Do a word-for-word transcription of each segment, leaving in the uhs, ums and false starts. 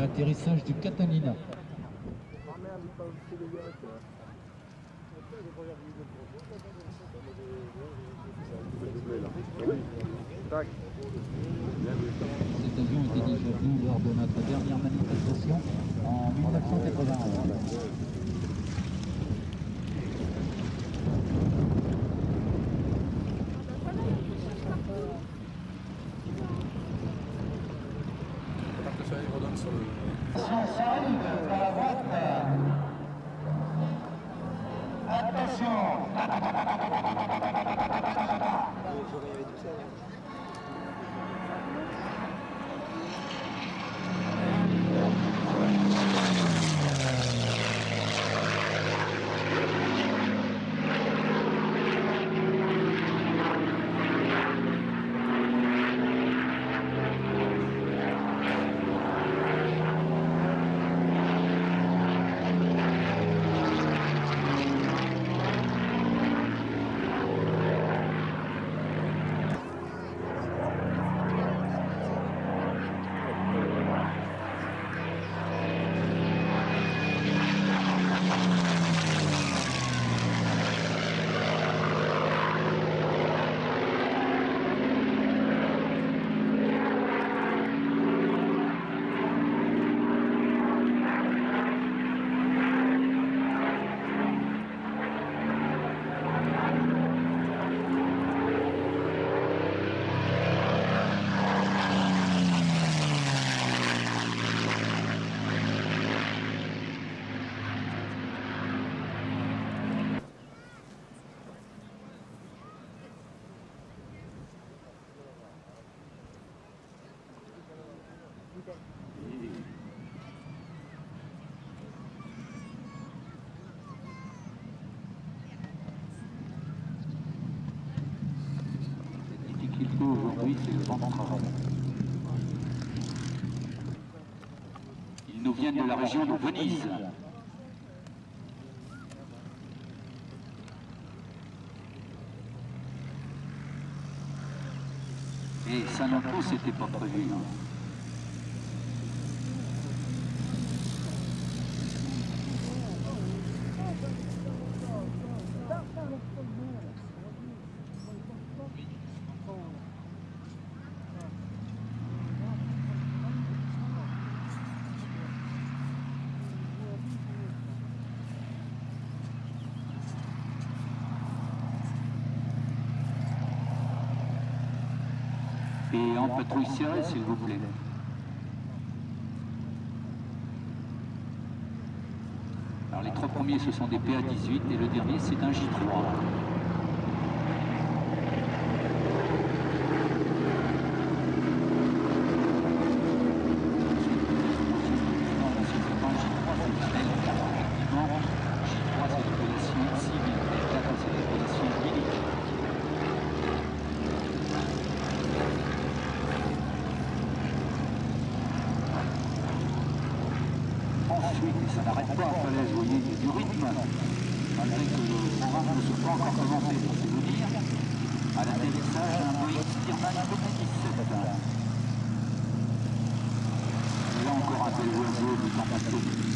l'atterrissage du Catalina. Cet avion était déjà venu lors de notre dernière manifestation en mille neuf cent quatre-vingt-onze. Ça arrive par la droite. Attention. Qu'il faut aujourd'hui, c'est le vent de travail. Ils nous viennent de la région de Venise. Et ça non plus, c'était pas prévu. Hein. Et en patrouille serrée, s'il vous plaît. Alors les trois premiers, ce sont des P A dix-huit et le dernier, c'est un J trois. Ça n'arrête pas en falaise, vous voyez, il y a du rythme. Malgré que le programme ne soit pas encore commencé, pour se vous dire, à l'atterrissage, un Boeing Stearman dix-sept. Et là encore un bel oiseau du temps passé.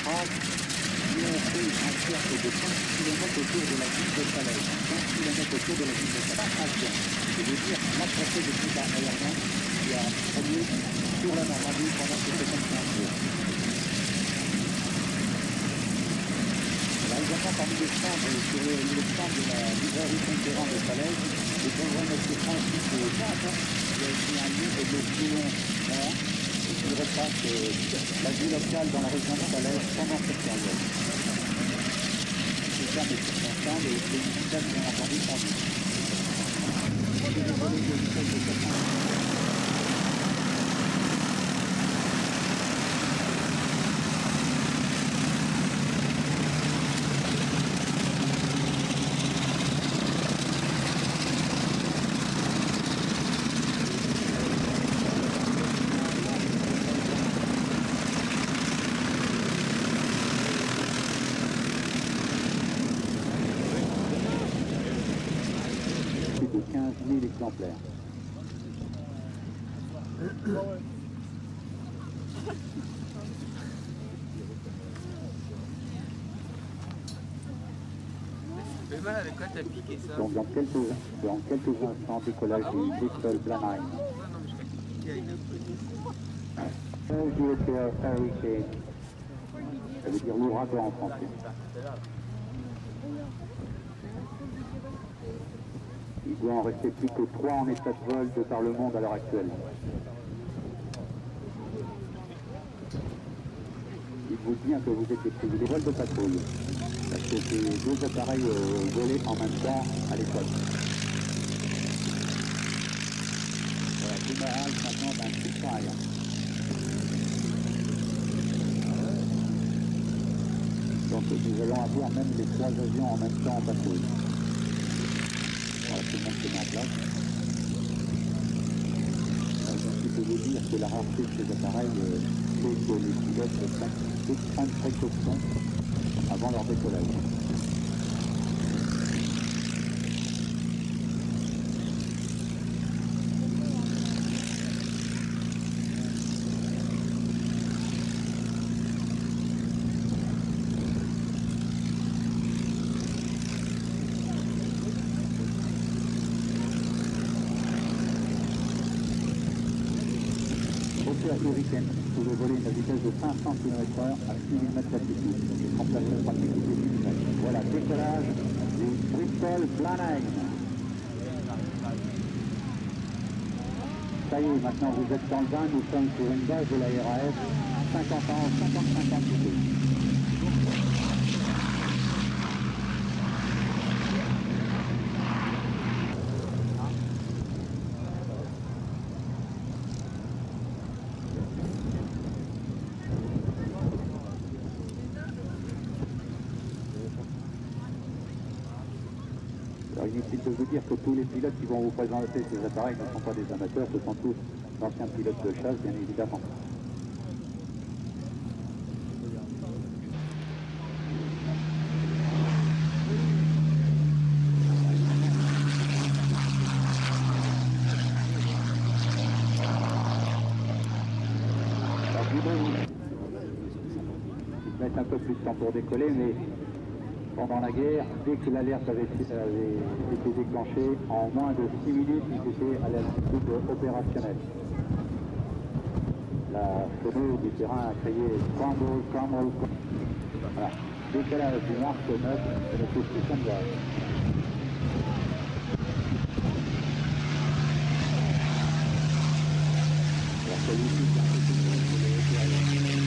trace, nous on fait un cercle de cinq kilomètres autour de la ville de Falaise. cinq kilomètres autour de la ville de Falaise. Je veux dire, l'approche de tout aérien qui a lieu sur la Normandie pendant ces soixante-quinze jours. Là, également, parmi les stands, sur le, le stand de la librairie Conquérant de Falaise, le convoi M. Francis de Nantes, il y a aussi un livre de Toulon Nord, qui retrace euh, la vie locale dans la région de Falaise pendant cette période. C'est ça, mais sur son stand, et les musiciens, bien entendu, sont vus. C'est des volets de vitesse de quatre-vingts. quinze mille exemplaires. Avec quoi t'as piqué ça? Donc dans quelques, dans quelques instants, décollage du Bristol Blenheim. Ça veut dire l'ouragan en français. Il doit en rester plus que trois en état de vol de par le monde à l'heure actuelle. Dites-vous bien que vous êtes des vols de patrouille, parce que c'est deux appareils euh, volés en même temps à l'époque. Voilà, démarrage maintenant d'un Spitfire. Donc nous allons avoir même les trois avions en même temps en patrouille. Voilà, tout le monde se met en place. Je peux vous dire que la rareté de ces appareils euh, fait que les pilotes prennent d'extrêmes précautions avant leur décollage. Hurricane, vous pouvez voler une vitesse de cinq cents kilomètres heure à six mille mètres d'altitude. Remplacement pratique de six mille mètres. Voilà, décollage du Bristol Blenheim. Ça y est, maintenant vous êtes dans le bain, nous sommes sur une base de la R A F, cinquante ans, cinquante-cinq ans de plus. Alors, inutile de vous dire que tous les pilotes qui vont vous présenter ces appareils ne sont pas des amateurs, ce sont tous d'anciens pilotes de chasse, bien évidemment. Alors, je voudrais vous mettre un peu plus de temps pour décoller, mais pendant la guerre, dès que l'alerte avait, avait été déclenchée, en moins de six minutes, ils étaient à l'altitude opérationnelle. La sonneuse du terrain a crié « Crumble, crumble, crumble ». Voilà. Décalage du Mark neuf, c'est le plus comme ça. Alors, celui-ci, c'est un peu plus pour les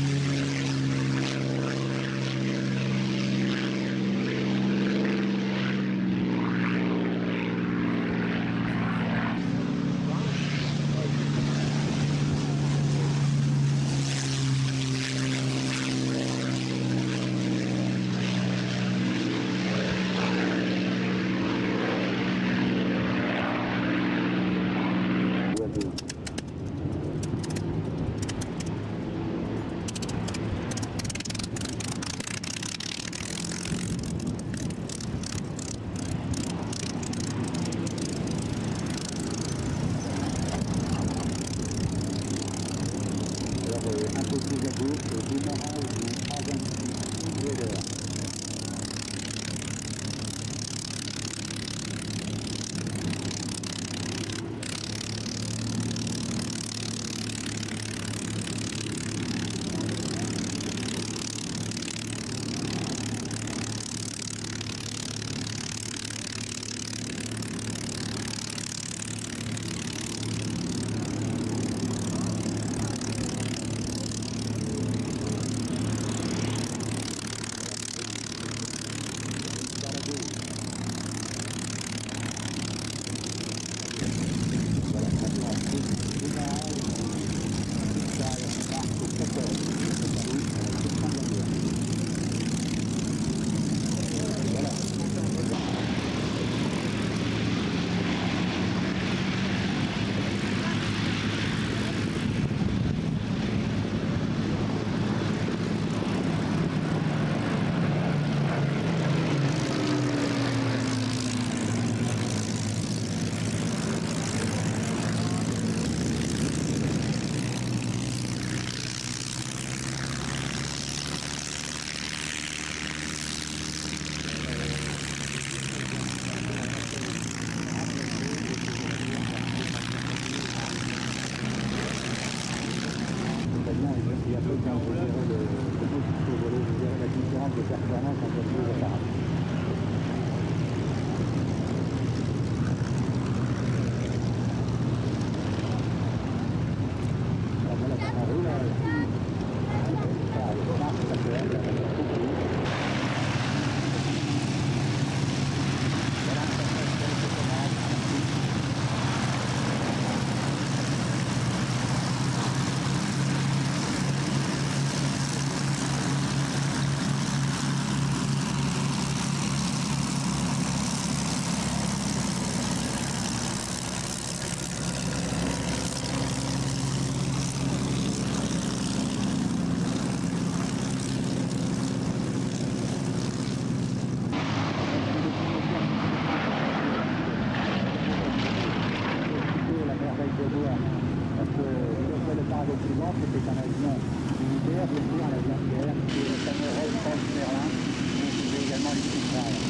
les coups